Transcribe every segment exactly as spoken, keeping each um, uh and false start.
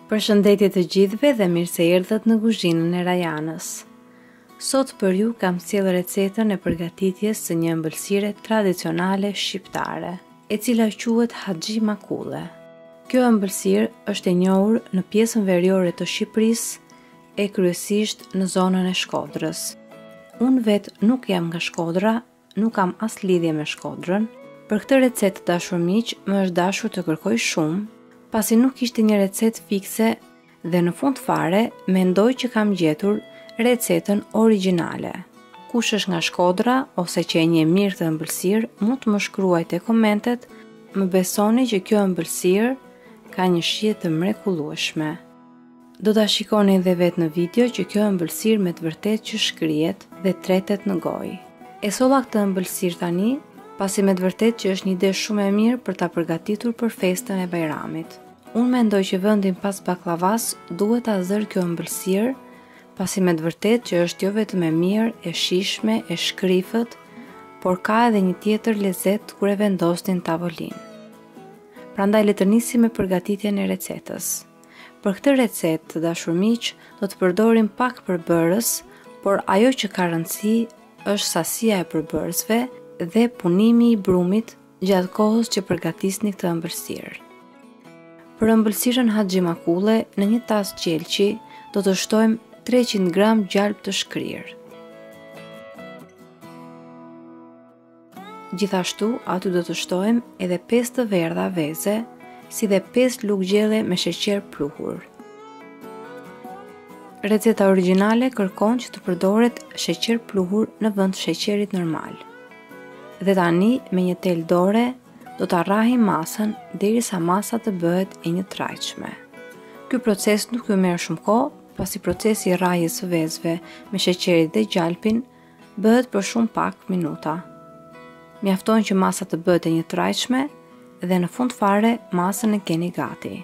Përshëndetje të gjithëve dhe mirë se erdhët në kuzhinën e Rajanës. Sot për ju kam sjellë recetën e përgatitjes së një ëmbëlsire tradicionale shqiptare, e cila quhet haxhi makulle. Kjo ëmbëlsirë është e njohur në pjesën veriore të Shqipërisë, e kryesisht në zonën e Shkodrës. Unë vetë nuk jam nga Shkodra, nuk kam as lidhje me Shkodrën. Për këtë recetë dashur miq, më është dashur të kërkoj shumë, pasi nuk ishte një recetë fikse dhe në fund fare mendoj që kam gjetur recetën origjinale. Kush është nga Shkodra ose që e njeh mirë këtë ëmbëlsirë, mund të më shkruajë te komentet, më besoni që kjo ëmbëlsirë ka një shije të mrekullueshme. Do ta shikoni edhe vetë në video që kjo ëmbëlsirë me të vërtetë që shkrihet dhe tretet në gojë. E solla këtë ëmbëlsirë tani, pasi me të vërtetë që është një ide shumë e mirë për ta përgatitur për festën e Bajramit. Unë mendoj që vendin pas baklavas duhet ta zër kjo ëmbëlsirë, pasi me të vërtetë që është jo vetëm e mirë, e shijshme, e shkrifët, por ka edhe një tjetër lezet kur e vendosni në tavolinë. Prandaj le të nisim me përgatitjen e recetës. Për këtë recetë, të dashur miq, do të përdorim pak përbërës, por ajo që ka rëndësi është sasia e përbërësve dhe punimi i brumit gjatë kohës që përgatisni këtë ëmbëlsirë. Për ëmbëlsirën haxhi makulle, në një tas qelçi do të shtojmë treqind gram gjalp të shkrirë. Gjithashtu, aty do të shtojmë edhe pesë të verdha veze, si dhe pesë lugë gjelle me sheqer pluhur. Receta origjinale kërkon që të përdoret sheqer pluhur në vend sheqerit normal. Dhe tani, me një tel dore, do të arrahim masën derisa masa të bëhet e një trajtshme. Ky proces nuk ju merr shumë kohë, pasi procesi i rrahjes së vezëve me sheqerin dhe gjalpin bëhet për shumë pak minuta. Mjafton që masa të bëhet e një trajtshme dhe në fund fare masën e keni gati.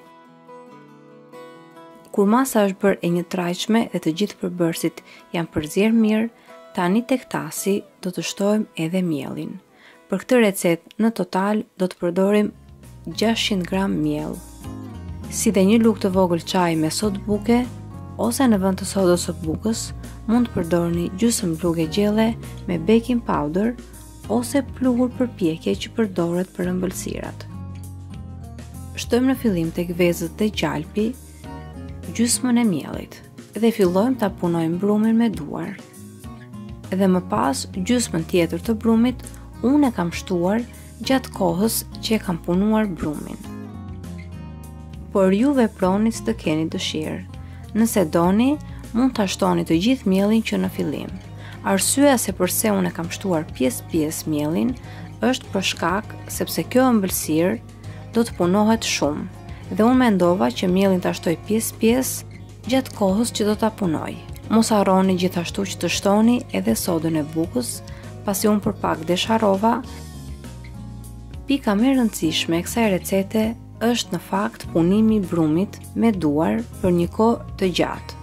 Kur masa është bërë e një trajtshme dhe të gjithë përbërësit janë përzier mirë, tani tek tasi do të shtojmë edhe miellin. Për këtë recetë në total do të përdorim gjashtëqind gram miell. Si dhe një lugë të vogël çaji me sodë buke, ose në vend të sodës së bukës, mund të përdorni gjysmë lugë gjelle me baking powder ose pluhur përpjekje që përdoret për ëmbëlsirat. Shtojmë në fillim tek vezët dhe gjalpi gjysmën e miellit dhe fillojmë ta punojmë brumin me duar. Dhe më pas gjysmën tjetër të brumit unë e kam shtuar gjatë kohës që e kam punuar brumin. Por ju veproni si të keni dëshirë. Nëse doni, mund ta shtoni të gjithë miellin që në fillim. Arsyeja se përse unë e kam shtuar pjesë-pjesë miellin është për shkak sepse kjo ëmbëlsirë do të punohet shumë dhe unë mendova që miellin ta shtoj pjesë-pjesë gjatë kohës që do ta punoj. Mos harroni gjithashtu që të shtoni edhe sodën e bukës, pasi unë për pak desharova. Pika më e rëndësishme e kësaj recete është në fakt punimi i brumit me duar për një kohë të gjatë.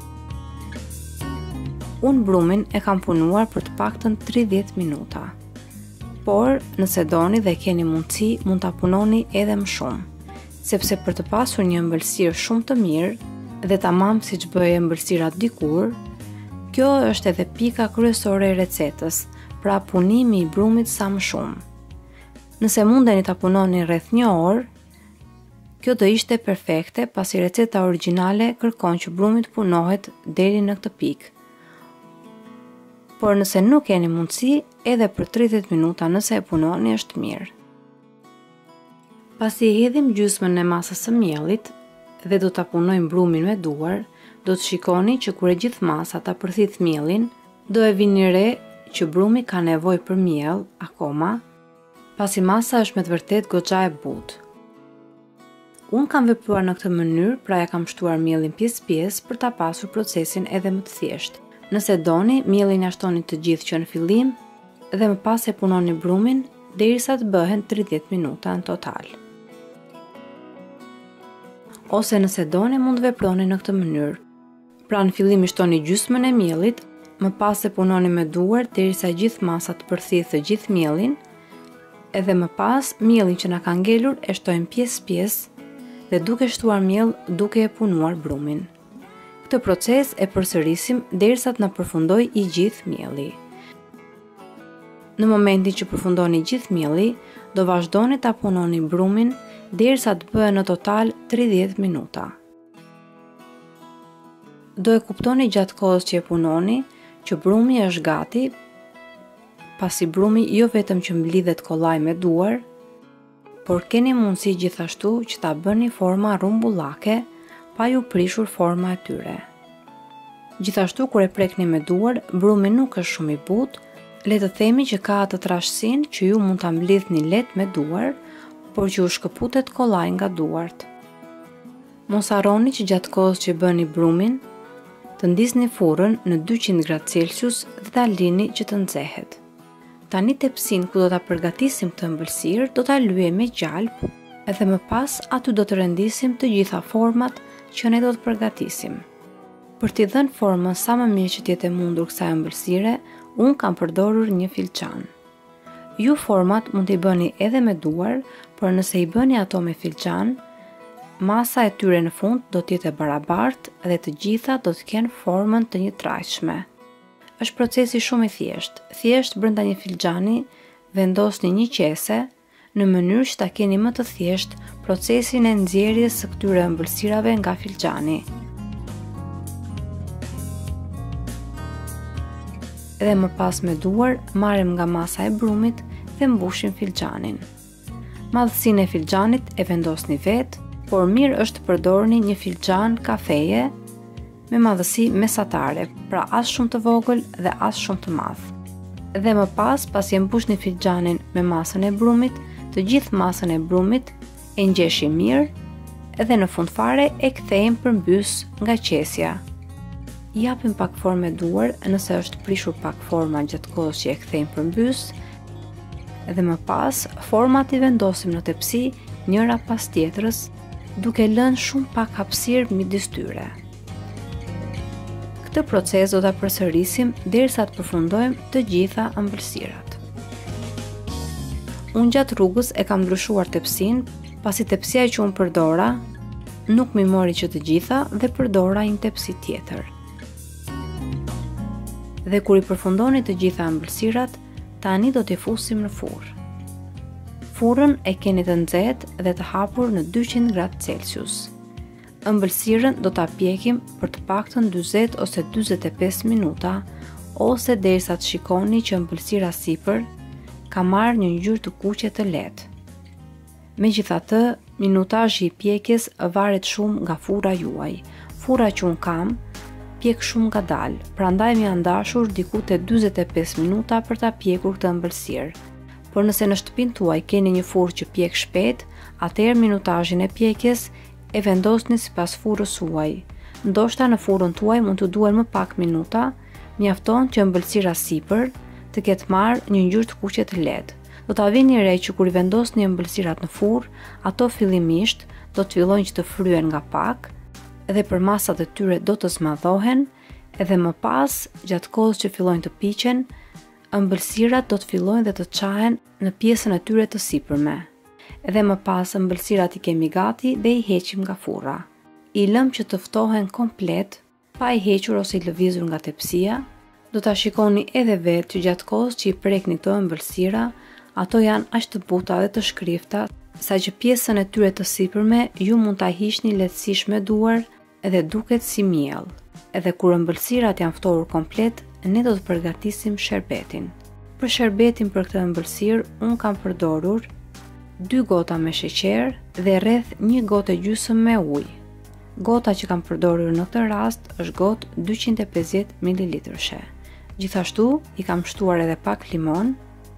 Unë brumin e kam punuar për të paktën tridhjetë minuta. Por, nëse doni dhe keni mundësi, mund ta punoni edhe më shumë, sepse për të pasur një ëmbëlsirë shumë të mirë dhe tamam siç bëj ëmbëlsirat dikur, kjo është edhe pika kryesore e recetës, pra punimi i brumit sa më shumë. Nëse mundeni ta punoni rreth një orë, kjo do ishte perfekte, pasi receta origjinale kërkon që brumi të punohet deri në këtë pikë. Por nëse nuk keni mundësi, edhe për tridhjetë minuta nëse e punoni është mirë. Pasi e hedhim gjysmën e masës së miellit dhe do ta punojmë brumin me duar, do të shikoni që kur e gjithë masa ta përthith miellin, do e vini re që brumi ka nevojë për miell akoma, pasi masa është me të vërtetë goxha e butë. Unë kam vepruar në këtë mënyrë, pra ja kam shtuar miellin pjesë-pjesë për ta pasur procesin edhe më të thjeshtë. Nëse doni, miellin ja shtoni të gjithë që në fillim dhe më pas e punoni brumin derisa të bëhen tridhjetë minuta në total. Ose nëse doni, mund të veproni në këtë mënyrë. Pra në fillim i shtoni gjysmën e miellit, më pas e punoni me duar derisa gjithë masa të përthithë të gjithë miellin, edhe më pas miellin që na ka ngelur e shtojmë pjesë-pjesë dhe duke shtuar miell duke e punuar brumin. Këtë proces e përsërisim derisa të na përfundoj i gjithë mielli. Në momentin që përfundoni gjithë mielli, do vazhdoni ta punoni brumin derisa të bëhen në total tridhjetë minuta. Do e kuptoni gjatë kohës që e punoni që brumi është gati, pasi brumi jo vetëm që mblidhet kollaj me duar, por keni mundësi gjithashtu që ta bëni forma rrumbullake pa ju prishur forma e tyre. Gjithashtu kur e prekni me duar, brumi nuk është shumë i butë, le të themi që ka atë trashësinë që ju mund ta mblidhni lehtë me duar, por që u shkëputet kollaj nga duart. Mos harroni që gjatë kohës që bëni brumin, të ndisni furrën në dyqind gradë Celsius dhe ta lini që të nxehet. Tani tepsinë ku do ta përgatisim këtë ëmbëlsirë do ta lyejmë me gjalp, edhe më pas aty do të rendisim të gjitha format që ne do të përgatisim. Për t'i dhënë formën sa më mirë që t'jetë e mundur kësaj ëmbëlsire, unë kam përdorur një filçan. Ju format mund t'i bëni edhe me duar, por nëse i bëni ato me filçan, masa e tyre në fund do t'jetë e barabartë dhe të gjitha do të kenë formën të njëtrajtshme. Është procesi shumë i thjeshtë. Thjesht brenda një filxhani vendosni një qese në mënyrë që ta keni më të thjesht procesin e nxjerrjes së këtyre ëmbëlsirave nga filxhani. Dhe më pas me duar marrim nga masa e brumit dhe mbushim filxhanin. Madhësinë e filxhanit e vendosni vetë, por mirë është të përdorni një filxhan kafeje me madhësi mesatare, pra as shumë të vogël dhe as shumë të madh. Dhe më pas, pasi e mbushni filxhanin me masën e brumit, të gjithë masën e brumit e ngjeshim mirë dhe në fund fare e kthejmë përmbys nga qesja. Japim pak formë me duar nëse është prishur pak forma gjatë kohës që e kthejmë përmbys, dhe më pas format i vendosim në tepsi njëra pas tjetrës, duke lënë shumë pak hapësirë midis tyre. Këtë proces do ta përsërisim derisa të përfundojmë të gjitha ëmbëlsirat. Unë gjatë rrugës e kam ndryshuar tepsinë, pasi tepsia që unë përdora nuk mi mori që të gjitha dhe përdora një tepsi tjetër. Dhe kur i përfundoni të gjitha ëmbëlsirat, tani do t'i fusim në furrë. Furrën e keni të nxehtë dhe të hapur në dyqind gradë Celsius. Ëmbëlsirën do ta pjekim për të paktën dyzet ose dyzet e pesë minuta, ose derisa të shikoni që ëmbëlsira sipër ka marrë një ngjyrë të kuqe të lehtë. Megjithatë, minutazhi i pjekjes varet shumë nga furra juaj. Furra që un kam pjek shumë ngadalë, prandaj më janë dashur diku te dyzet e pesë minuta për ta pjekur këtë ëmbëlsirë. Por nëse në shtëpinë tuaj keni një furrë që pjek shpejt, atëherë minutazhin e pjekjes e vendosni sipas furrës suaj. Ndoshta në furrën tuaj mund të duhen më pak minuta, mjafton që ëmbëlsira sipër të ketë marrë një ngjyrë të kuqe të lehtë. Do ta vini re që kur i vendosni ëmbëlsirat në furrë, ato fillimisht do të fillojnë që të fryen nga pak dhe për masat e tyre do të zmadhohen, edhe më pas, gjatë kohës që fillojnë të piqen, ëmbëlsirat do të fillojnë dhe të qahen në pjesën e tyre të sipërme. Edhe më pas ëmbëlsirat i kemi gati dhe i heqim nga furra. I lëm që të ftohen komplet, pa i hequr ose i lëvizur nga tepsia. Do ta shikoni edhe vetë që gjatë kohës që i prekni këto ëmbëlsira, ato janë aq të buta dhe të shkrifta, sa që pjesën e tyre të sipërme ju mund ta hiqni lehtësisht me duar edhe duket si miell. Edhe kur ëmbëlsirat janë ftohur komplet, ne do të përgatisim sherbetin. Për sherbetin për këtë ëmbëlsirë, unë kam përdorur dy gota me sheqer dhe rreth një gotë e gjysmë me ujë. Gota që kam përdorur në këtë rast është gotë dyqind e pesëdhjetë mililitrëshe. Gjithashtu i kam shtuar edhe pak limon.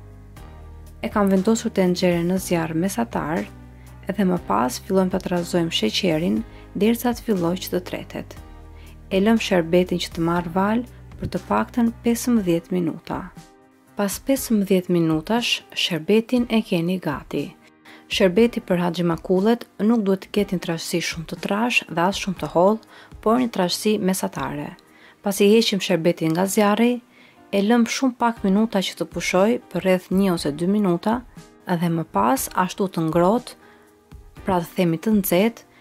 E kam vendosur të nxjerrë në zjarr mesatar, edhe më pas fillojmë ta trazojmë sheqerin derisa të fillojë që të tretet. E lëm sherbetin që të marrë val për të paktën pesëmbëdhjetë minuta. Pas pesëmbëdhjetë minutash, sherbetin e keni gati. Sherbeti për haxhimakullet nuk duhet të ketë një trashësi shumë të trash dhe as shumë të hollë, por një trashësi mesatare. Pasi heqim sherbetin nga zjarri, e lëm shumë pak minuta që të pushoj për rreth një ose dy minuta, dhe më pas ashtu të ngrohtë, pra të themi të nxehtë,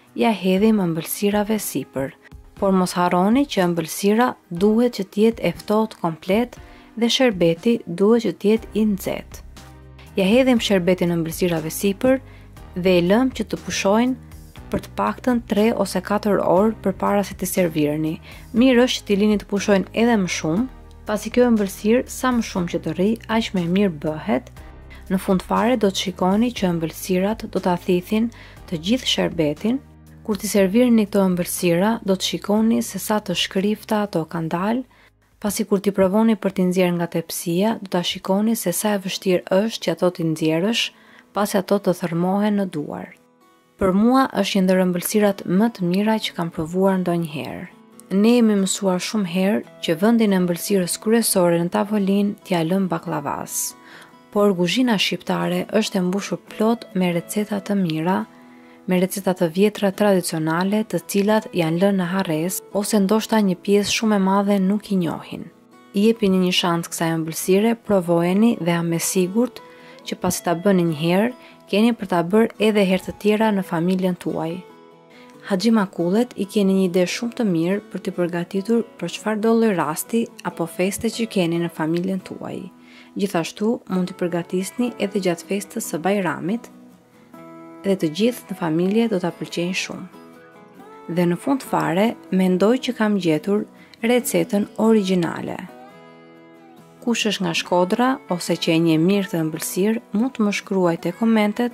ja hedhim ëmbëlsirave sipër, por mos harroni që ëmbëlsira duhet që t'jetë e ftohtë komplet dhe sherbeti duhet që t'jetë i nxehtë. Ja hedhim sherbetin ëmbëlsirave sipër dhe e lëm që të pushojnë për të paktën tre ose katër orë përpara se t'i servirni. Mirë është që t'i lini të pushojnë edhe më shumë, pasi kjo ëmbëlsirë sa më shumë që të rri, aq më e mirë bëhet. Në fund fare do të shikoni që ëmbëlsirat do ta thithin të gjithë sherbetin. Kur t'i servirni këto ëmbëlsira, do të shikoni se sa të shkrifta ato kanë dalë, pasi kur t'i provoni për t'i nxjerrë nga tepsia, do ta shikoni se sa e vështirë është që ato t'i nxjerrësh, pasi ato të thërmohen në duar. Për mua është një ndër ëmbëlsirat më të mira që kam provuar ndonjëherë. Ne jemi mësuar shumë herë që vendin e ëmbëlsirës kryesore në tavolinë t'ia lëm baklavas, por kuzhina shqiptare është e mbushur plot me receta të mira, me receta të vjetra tradicionale të cilat janë lënë në harres ose ndoshta një pjesë shumë e madhe nuk i njohin. I jepini një shans kësaj ëmbëlsire, provojeni dhe jam e sigurt që pasi ta bëni një herë, keni për ta bërë edhe herë të tjera në familjen tuaj. Haxhimakullet i keni një ide shumë të mirë për t'i përgatitur për çfarë do lloj rasti apo feste që keni në familjen tuaj. Gjithashtu mund t'i përgatisni edhe gjatë festës së Bajramit dhe të gjithë në familje do ta pëlqejnë shumë. Dhe në fund fare, mendoj që kam gjetur recetën origjinale. Kush është nga Shkodra ose që e njeh mirë këtë ëmbëlsirë, mund të më shkruaj te komentet.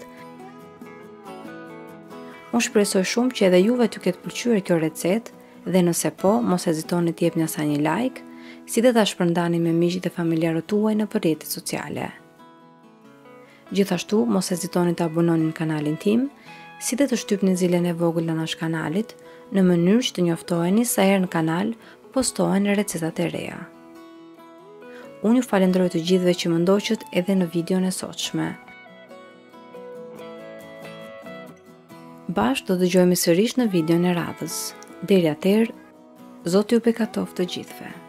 Unë shpresoj shumë që edhe juve t'ju ketë pëlqyer kjo recetë dhe nëse po, mos hezitoni të jepni asaj një like, si dhe ta shpërndani me miqtë dhe familjarët tuaj në rrjetet sociale. Gjithashtu, mos hezitoni të abononi në kanalin tim, si dhe të shtypni zilën e vogël anash kanalit, në mënyrë që të njoftoheni sa herë në kanal postohen recetat e reja. Unë ju falenderoj të gjithëve që më ndoqët edhe në videon e sotshme. Bashkë do të dëgjojmë sërish në videon e radhës. Deri atëherë, Zoti ju bekatoft të gjithëve.